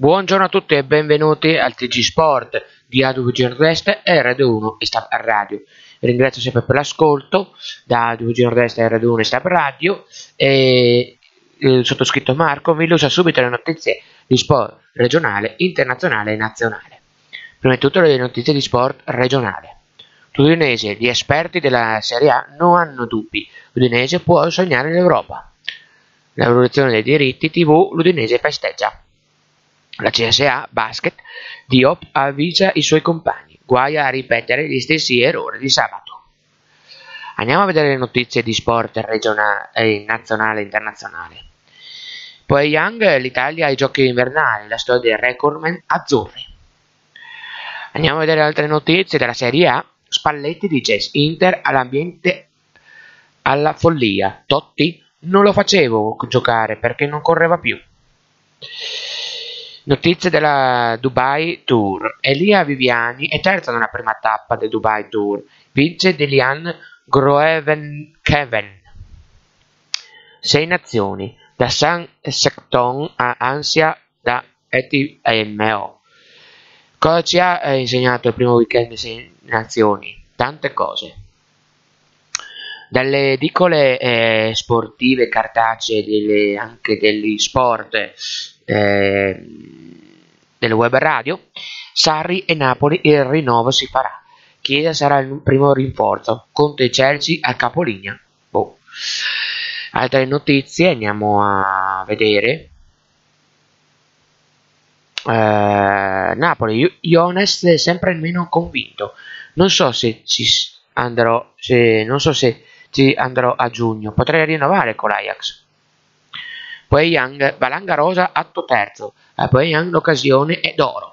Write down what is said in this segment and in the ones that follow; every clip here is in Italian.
Buongiorno a tutti e benvenuti al TG Sport di AWG Nord-Est e Radio 1 e Stab Radio. Vi ringrazio sempre per l'ascolto da AWG Nord-Est e Radio 1 e Stab Radio e il sottoscritto Marco vi illustra subito le notizie di sport regionale, internazionale e nazionale. Prima di tutto le notizie di sport regionale. L'Udinese, gli esperti della Serie A non hanno dubbi, l'Udinese può sognare l'Europa. L'evoluzione dei diritti TV, l'Udinese festeggia. La CSA Basket, Diop avvisa i suoi compagni, guai a ripetere gli stessi errori di sabato. Andiamo a vedere le notizie di sport regionale, nazionale e internazionale. Poi Young, l'Italia ai giochi invernali, la storia dei recordman azzurri. Andiamo a vedere altre notizie della Serie A. Spalletti dice Inter all'ambiente alla follia. Totti non lo facevo giocare perché non correva più. Notizie della Dubai Tour. Elia Viviani è terza nella prima tappa del Dubai Tour. Vince Delian Groenewegen. 6 nazioni. Da San Secton a Ansia da ETMO. Cosa ci ha insegnato il primo weekend di 6 nazioni? Tante cose. Dalle edicole sportive cartacee, anche degli sport del web radio, Sarri e Napoli il rinnovo si farà. Chiesa sarà il primo rinforzo. Conte e Chelsea al capolinea. Altre notizie andiamo a vedere. Napoli, Jones è sempre il meno convinto. Non so se ci andrò a giugno. Potrei rinnovare con l'Ajax. Poi Young, Valanga Rosa atto terzo. Poi Young l'occasione è d'oro.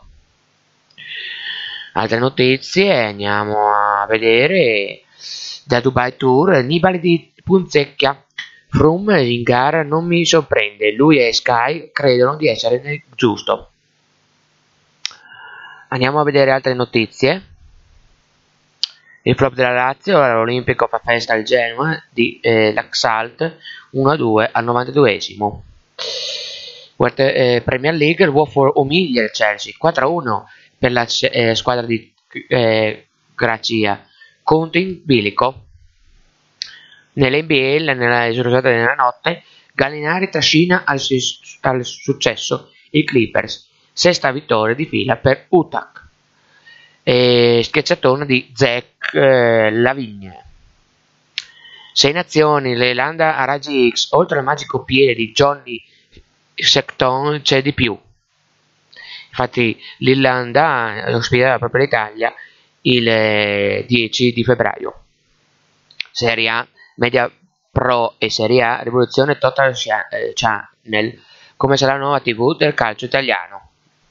Altre notizie andiamo a vedere da Dubai Tour. Nibali di Punzecchia. Froome in gara non mi sorprende. Lui e Sky credono di essere nel giusto. Andiamo a vedere altre notizie. Il flop della Lazio, l'Olimpico fa festa al Genoa di l'Axalt 1-2 al 92esimo. Premier League, il Watford umilia il Chelsea 4-1 per la squadra di Gracia. Conte in bilico. Nell'NBA, nella giornata della notte, Gallinari trascina al successo i Clippers. 6ª vittoria di fila per Utah. Schiacciatone di Zach Lavigne. 6 nazioni, l'Irlanda a raggi X, oltre al magico piede di Johnny Secton c'è di più. Infatti l'Irlanda ospiterà la propria Italia il 10 di febbraio. Serie A, Media Pro e Serie A, rivoluzione Total Channel, come sarà la nuova TV del calcio italiano.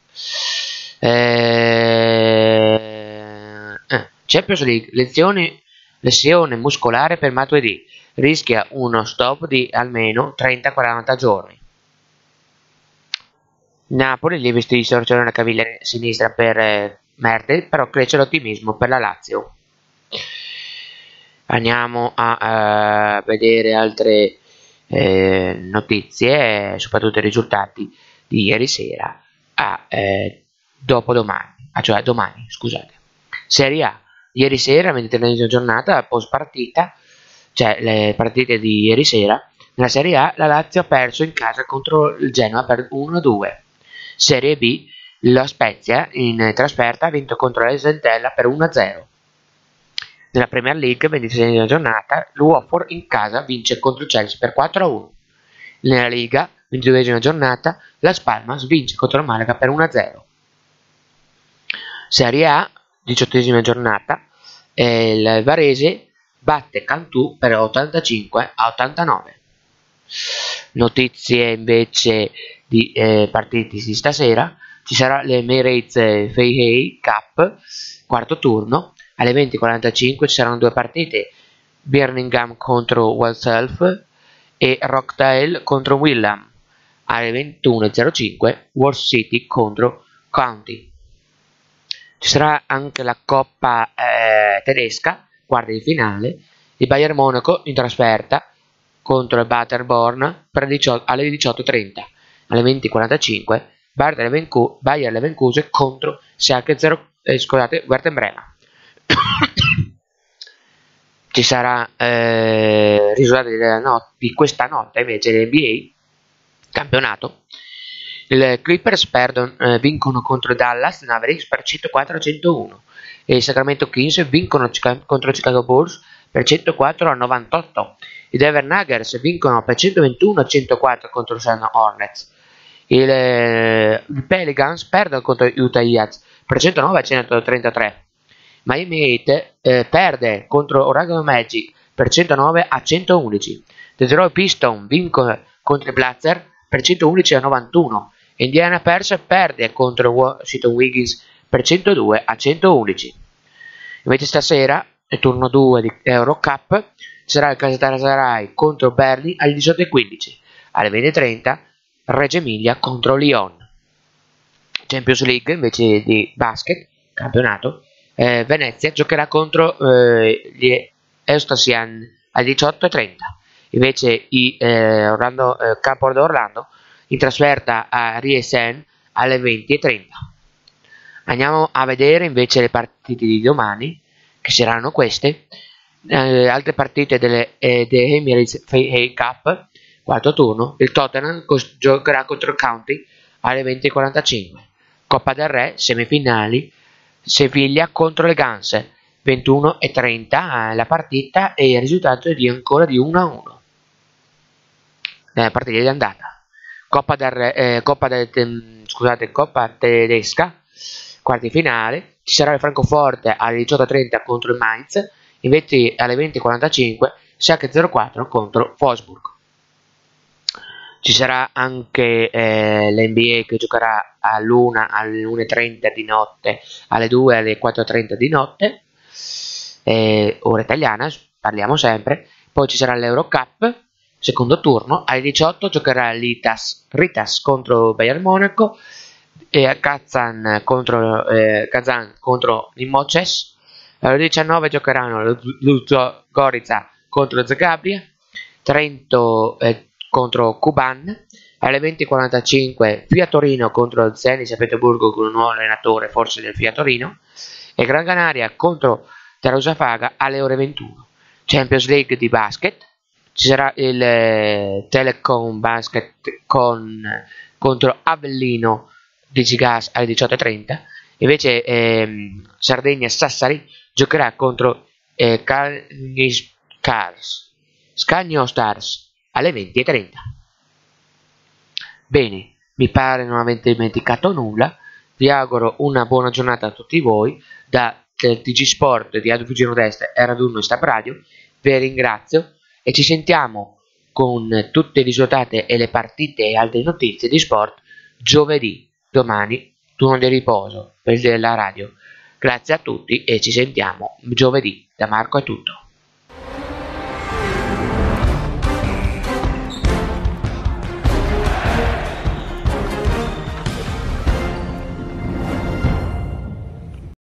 Champions League, lesione muscolare per Matuidi, rischia uno stop di almeno 30-40 giorni. Napoli, lievi di storsione alla caviglia sinistra per Mertel, però cresce l'ottimismo per la Lazio. Andiamo a vedere altre notizie, soprattutto i risultati di ieri sera cioè domani, scusate. Serie A, ieri sera, 23esima giornata, post partita, cioè le partite di ieri sera, nella Serie A la Lazio ha perso in casa contro il Genoa per 1-2. Serie B, la Spezia in trasferta ha vinto contro l'Esentella per 1-0. Nella Premier League, 26esima giornata, l'Watford in casa vince contro il Chelsea per 4-1. Nella Liga, 22esima giornata, la Palmas vince contro il Malaga per 1-0. Serie A, 18esima giornata, il Varese batte Cantù per 85-89. Notizie invece di partiti di stasera. Ci sarà l'Emirates Feihay Cup, quarto turno. Alle 20:45 ci saranno 2 partite, Birmingham contro Walsall e Rockdale contro Willam. Alle 21:05 World City contro County. Ci sarà anche la Coppa tedesca, quarti di finale, il Bayern Monaco in trasferta contro il Paderborn alle 18:30. Alle 20:45 Bayer Leverkusen contro Schalke 0, Werder Bremen. Ci sarà risultati di questa notte invece dell'NBA campionato. I Clippers vincono contro Dallas Mavericks per 104-101 e i Sacramento Kings vincono contro i Chicago Bulls per 104-98. I Denver Nuggets vincono per 121-104 contro i Charlotte Hornets. I Pelicans perdono contro gli Utah Jazz per 109-133. Miami Heat perde contro Orlando Magic per 109-111. Detroit Pistons vincono contro i Blazers per 111-91. Indiana Pacers perde contro Washington Wizards per 102-111. Invece stasera, il turno 2 di Eurocup, sarà il Galatasaray contro Berlin alle 18:15. Alle 20:30 Reggio Emilia contro Lyon. Champions League invece di basket, campionato, Venezia giocherà contro gli Eustasian alle 18:30. Invece Campo d'Orlando in trasferta a Riesen alle 20:30. Andiamo a vedere invece le partite di domani, che saranno queste. Altre partite delle Emirates FA Cup, quarto turno. Il Tottenham giocherà contro il County alle 20:45. Coppa del Re, semifinali, Sevilla contro le Guns, 21:30 la partita e il risultato è ancora di 1-1. Partita di andata. Coppa tedesca, quarti finale, ci sarà il Francoforte alle 18:30 contro il Mainz, invece alle 20:45 Schalke 04 contro Wolfsburg. Ci sarà anche l'NBA che giocherà alle 1:30 di notte, alle 2 alle 4:30 di notte, ora italiana, parliamo sempre. Poi ci sarà l'Eurocup, secondo turno, alle 18 giocherà Ritas contro Bayern Monaco, e Kazan contro Limoges. Alle 19 giocheranno Ludogorets contro Zagabria, Trento contro Kuban. Alle 20:45 Fiat Torino contro Zenit San Pietroburgo con un nuovo allenatore, forse del Fiat Torino, e Gran Canaria contro Tarossafaga alle ore 21. Champions League di basket, ci sarà il Telecom Basket contro Avellino Digigas alle 18:30. Invece Sardegna Sassari giocherà contro Scagno Stars alle 20:30. Bene, mi pare non avete dimenticato nulla. Vi auguro una buona giornata a tutti voi da TG Sport di AWG Nord-Est e Radio 1 Stab Radio. Vi ringrazio e ci sentiamo con tutte le risultati e le partite e altre notizie di sport giovedì. Domani turno di riposo per la radio. Grazie a tutti e ci sentiamo giovedì. Da Marco è tutto.